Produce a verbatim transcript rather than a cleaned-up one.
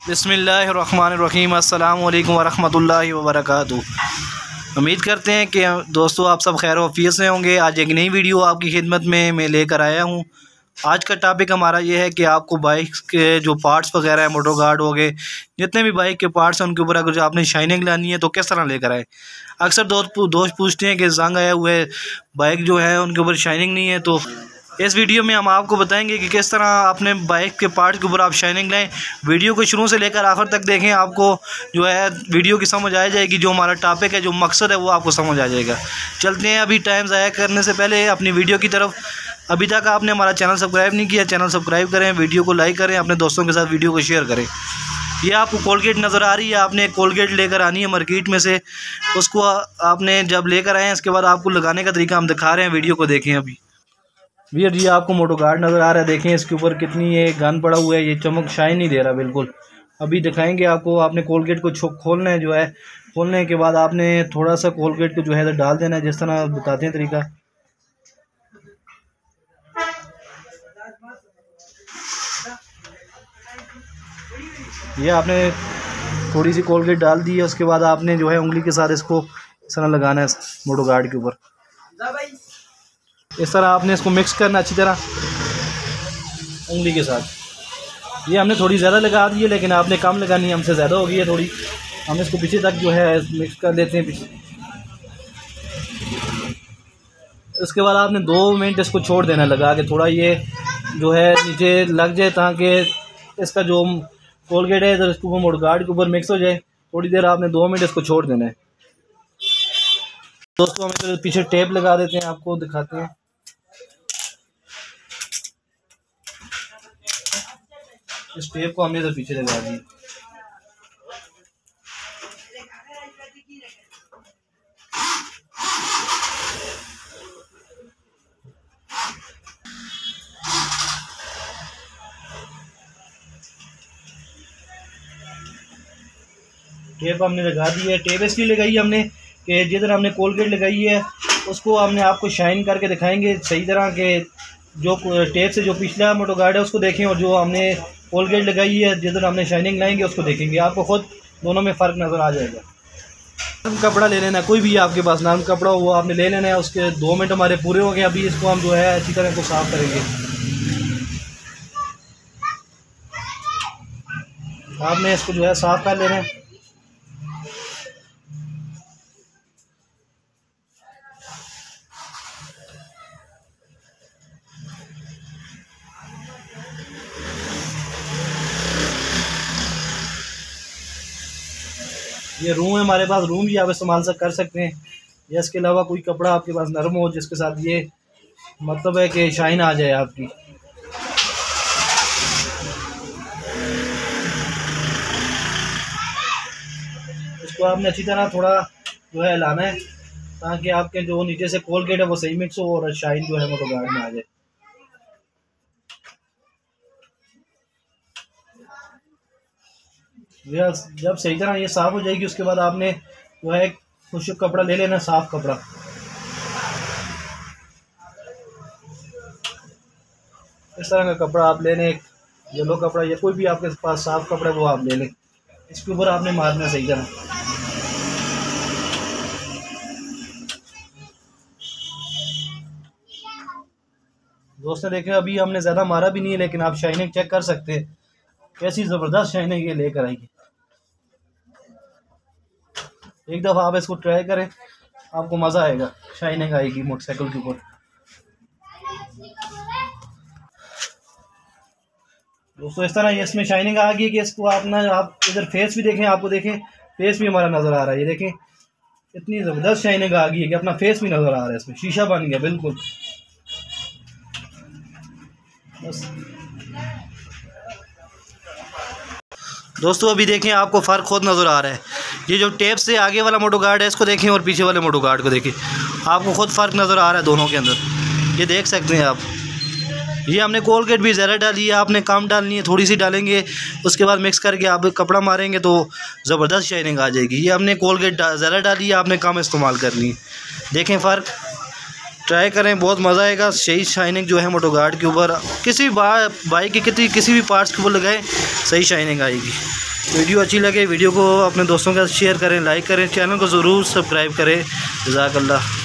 बिस्मिल्लाहिर्रहमानिर्रहीम अस्सलामु अलैकुम वरहमतुल्लाहि वबरकातुहू। उम्मीद करते हैं कि दोस्तों आप सब खैर वफ़ियत से होंगे। आज एक नई वीडियो आपकी खिदमत में मैं लेकर आया हूं। आज का टॉपिक हमारा ये है कि आपको बाइक के जो पार्ट्स वगैरह हैं, मोटर गार्ड हो गए, जितने भी बाइक के पार्ट्स हैं, उनके ऊपर अगर जो आपने शाइनिंग लानी है तो किस तरह लेकर आए। अक्सर दोस्त दोस्त पूछते हैं कि जंग आया हुआ है, बाइक जो है उनके ऊपर शाइनिंग नहीं है। तो इस वीडियो में हम आपको बताएंगे कि किस तरह अपने बाइक के पार्ट्स के ऊपर आप शाइनिंग लाएं। वीडियो को शुरू से लेकर आखिर तक देखें, आपको जो है वीडियो की समझ आ जाएगी। जो हमारा टॉपिक है, जो मकसद है, वो आपको समझ आ जाएगा। चलते हैं अभी टाइम ज़ाया करने से पहले अपनी वीडियो की तरफ। अभी तक आपने हमारा चैनल सब्सक्राइब नहीं किया, चैनल सब्सक्राइब करें, वीडियो को लाइक करें, अपने दोस्तों के साथ वीडियो को शेयर करें। ये आपको कोलगेट नज़र आ रही है, आपने कोलगेट लेकर आनी है मार्केट में से। उसको आपने जब लेकर आए हैं, इसके बाद आपको लगाने का तरीका हम दिखा रहे हैं, वीडियो को देखें। अभी भैया जी आपको मोटर गार्ड नज़र आ रहा है, देखें इसके ऊपर कितनी ये गन पड़ा हुआ है, ये चमक शाइन नहीं दे रहा बिल्कुल। अभी दिखाएंगे आपको। आपने कोलगेट को खोलना है, जो है खोलने के बाद आपने थोड़ा सा कोलगेट को जो है डाल देना है, जिस तरह बताते हैं तरीका। ये आपने थोड़ी सी कोलगेट डाल दी है, उसके बाद आपने जो है उंगली के साथ इसको इस तरह लगाना है मोटर गार्ड के ऊपर। इस तरह आपने इसको मिक्स करना अच्छी तरह उंगली के साथ। ये हमने थोड़ी ज़्यादा लगा दी है, लेकिन आपने कम लगानी है, हमसे ज़्यादा हो गई है थोड़ी। हम इसको पीछे तक जो है मिक्स कर देते हैं पीछे। उसके बाद आपने दो मिनट इसको छोड़ देना लगा के, थोड़ा ये जो है नीचे लग जाए, ताकि इसका जो कोलगेट है इधर इसको मोटर गार्ड के ऊपर मिक्स हो जाए। थोड़ी देर आपने दो मिनट इसको छोड़ देना है। दोस्तों हम इधर पीछे टेप लगा देते हैं, आपको दिखाते हैं। इस टेप को हमने इधर पीछे लगा दी। टेप हमने लगा दी है। टेप इसलिए लगाई हमने कि जिधर हमने कोलगेट लगाई है उसको हमने आपको शाइन करके दिखाएंगे सही तरह के। जो टेप से जो पिछला मोटर गार्ड है उसको देखें, और जो हमने कोलगेट लगाई है जिधर हमने शाइनिंग लाएंगे उसको देखेंगे। आपको खुद दोनों में फ़र्क नज़र आ जाएगा। नरम कपड़ा ले लेना है, कोई भी आपके पास नरम कपड़ा हो वो आपने ले लेना है। उसके दो मिनट हमारे पूरे हो गए। अभी इसको हम जो है अच्छी तरह को साफ़ करेंगे। आपने इसको जो है साफ़ कर लेना है। ये रूम है हमारे पास, रूम भी आप इस्तेमाल से कर सकते हैं, या इसके अलावा कोई कपड़ा आपके पास नरम हो जिसके साथ ये मतलब है कि शाइन आ जाए आपकी। इसको आपने अच्छी तरह थोड़ा जो है हिलाना है, ताकि आपके जो नीचे से कोलगेट है वो सही मिक्स हो और शाइन जो है मोटर गार्ड में आ जाए। जब सही तरह ये साफ़ हो जाएगी, उसके बाद आपने जो है खुश्क कपड़ा ले लेना, साफ़ कपड़ा। इस तरह का कपड़ा आप ले लें, येलो कपड़ा या कोई भी आपके पास साफ़ कपड़ा है वो आप ले लें। इसके ऊपर आपने मारना सही तरह। दोस्तों देखें, अभी हमने ज़्यादा मारा भी नहीं है, लेकिन आप शाइनिंग चेक कर सकते हैं, कैसी ज़बरदस्त शाइनिंग ये लेकर आएंगे। एक दफ़ा आप इसको ट्राई करें, आपको मज़ा आएगा, शाइनिंग आएगी मोटरसाइकिल के ऊपर। दोस्तों इस तरह ये इसमें शाइनिंग आ गई कि इसको आप ना, आप इधर फेस भी देखें, आपको देखें फेस भी हमारा नज़र आ रहा है। ये देखें इतनी ज़बरदस्त शाइनिंग आ गई है कि अपना फेस भी नज़र आ रहा है, इसमें शीशा बन गया बिल्कुल। बस दोस्तों अभी देखें, आपको फ़र्क खुद नज़र आ रहा है। ये जो टेप से आगे वाला मोटर गार्ड है इसको देखें, और पीछे वाले मोटर गार्ड को देखें, आपको खुद फ़र्क नज़र आ रहा है दोनों के अंदर। ये देख सकते हैं आप। ये हमने कोलगेट भी ज़्यादा डाली है, आपने कम डालनी है, थोड़ी सी डालेंगे। उसके बाद मिक्स करके आप कपड़ा मारेंगे तो ज़बरदस्त शाइनिंग आ जाएगी। ये हमने कोलगेट ज़्यादा डाली है, आपने कम इस्तेमाल करनी है। देखें फ़र्क, ट्राई करें, बहुत मज़ा आएगा। सही शाइनिंग जो है मोटर गार्ड के ऊपर, किसी भी बाइक के किसी किसी भी पार्ट्स के ऊपर लगाएं, सही शाइनिंग आएगी। वीडियो अच्छी लगे वीडियो को अपने दोस्तों के साथ शेयर करें, लाइक करें, चैनल को ज़रूर सब्सक्राइब करें। जज़ाकल्लाह।